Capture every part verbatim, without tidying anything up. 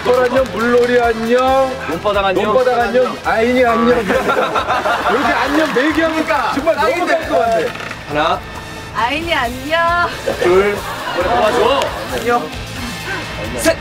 백벌 안녕, 물놀이 안녕, 논바닥 안녕, 논바닥 안녕, 아인이 안녕. 이렇게 안녕 네 개 하면 정말 너무 될 것 같아. 하나, 아인이 안녕. 둘, 도와줘. 안녕. 셋.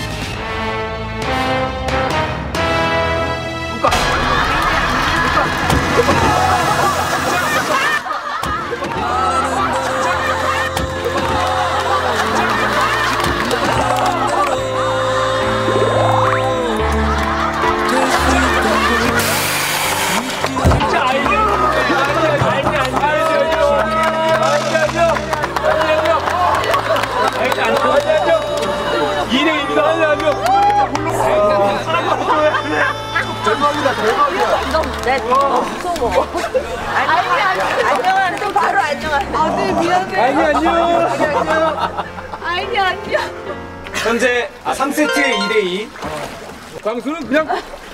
대박이다, 대박이야. 내 무서워. 아니, 안녕하는 또 바로 안녕하세요. 아들 미안해. 아인이 안녕. 아인이 안녕. 현재 아, 삼 세트에 이 대 이. 광수는 그냥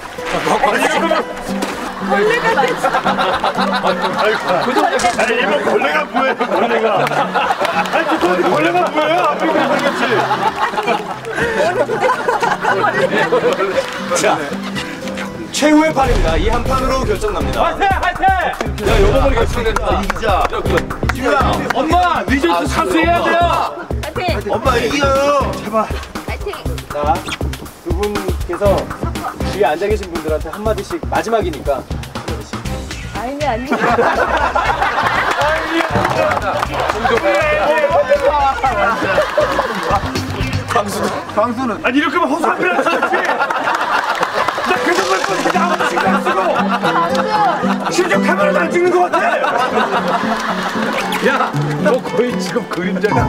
걸레가 됐어. 아니 일본 걸레가 뭐예요? 걸레가. 아니 그거 걸레가 뭐예요? 아프리카 걸레같이. 자, 최후의 판입니다. 이 한 판으로 결정납니다. 화이팅! 화이팅! 야, 요번에 결정된다. 이기자. 이기자. 엄마 리조트 사수해야 돼요. 파이팅. 엄마 이겨요. 제발. 파이팅. 자, 두 분께서 뒤에 앉아 계신 분들한테 한 마디씩 마지막이니까. 아인이 안녕. 광수는 광수는 아니 이렇게 하면 허수아비라 쳐야지. 나 계속 갈 거지. 그냥 아무도 신경 안 쓰고. 심지어 카메라도 안 찍는 것 같아. 야, 너 거의 지금 그림자가.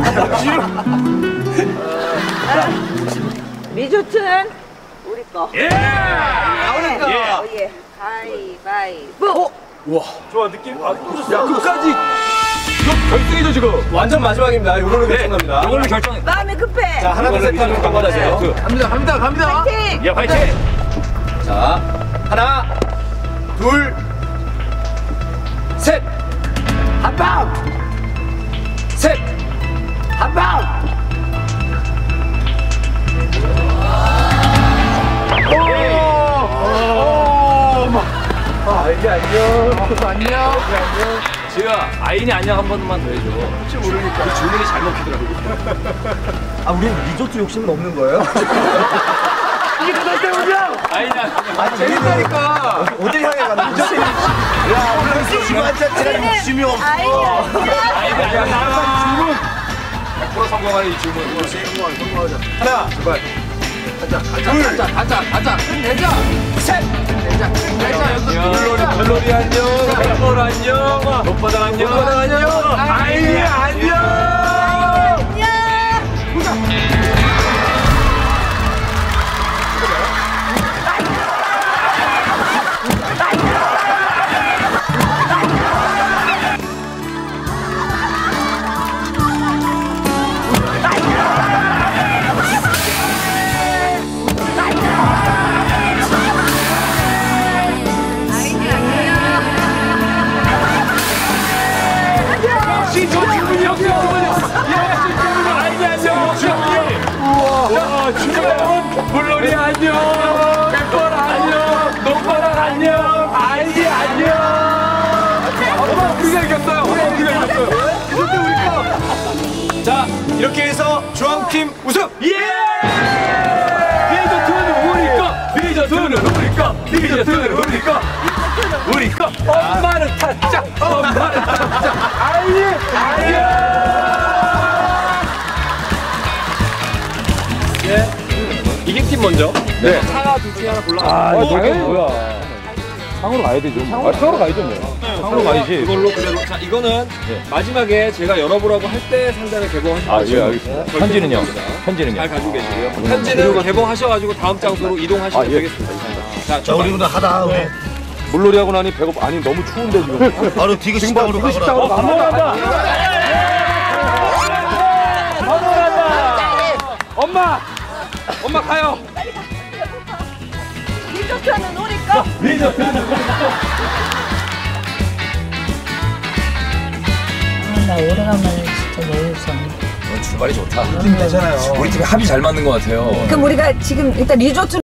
리조트는 우리 거. 예. 우리 거. 예. 예. 가위바위보. 와, 좋아 느낌. 아, 야 끝까지 이거 결승이죠 지금. 완전 마지막입니다. 이걸로 결정납니다. 이걸로 결정. 마음이 급해. 자, 하나, 둘, 셋 하면 강받아세요. 갑니다, 갑니다, 갑니다. 파이팅. 예 화이팅. 자, 하나, 둘, 셋. 한 방. 셋. 한 방. 아인이 안녕. 안녕. 제가 아인이 안녕 한 번만 더 해줘. 혹시 모르니까 그 주문이 잘 먹히더라고. 아, 우리 리조트 욕심은 없는 거예요? 이게 그날 때문이야. 아인이 안녕. 아 재밌다니까. 어딜 향해 가는 거지? 야 오늘 주한테는 욕심이 없어. 아인이 안녕. 아인이 안녕. 주문. 백 퍼센트 성공하는 이 주문. 하나, 제발. 가자, 가자, 가자, 가자. 내자. 셋. 내자. 내자. 여기서 안녕. 물놀이, 물놀이 안녕. 백벌 안녕. 논바닥 안녕. 논바닥 안녕. 아인이 안녕. 안녕. 역시 저 주문이 역시 주문이. 예, 주문이 아인이 안녕. 역시. 우와. 주문. 물놀이 안녕. 백벌 안녕. 논바닥 안녕. 아인이 안녕. 엄마 우리가 이겼어요. 엄마 우리가 이겼어요. 이럴 때 우리 거. 자, 이렇게 해서 주황팀 우승! 예! 리조트는 우리 거! 리조트는 우리 거! 리조트는 우리 거! 우리 거! 엄마는 타짜! 엄마는 타짜! 아이! 아이! 예. 이긴 팀 먼저. 네. 상하 둘 중에 하나 골라. 아, 어, 이거 당연히 뭐야? 상으로 가야 되죠. 아, 상으로 가야죠, 뭐. 상으로 가야지. 이걸로 그대로. 자, 이거는 마지막에 제가 열어보라고 할 때 상자를 개봉하시면 아, 예, 알겠습니다. 편지는요? 편지는요? 잘 가지고 계시고요. 편지는 개봉하셔가지고 다음 장소로 이동하시면 아, 예. 되겠습니다. 자, 자 우리 오늘 하다. 우리. 물놀이 하고 나니 배고파. 아니 너무 추운데 지금. 바로 디그 식당으로 가거라. 식당으로 밥 먹으러 간다. 밥 먹으러 간다. 엄마, 엄마 가요. 리조트는 우리 거. 나 오래간만에 진짜 너무 웃었네. 말이 좋다. 괜찮아요. 우리 팀이 합이 잘 맞는 것 같아요. 그럼 우리가 지금 일단 리조트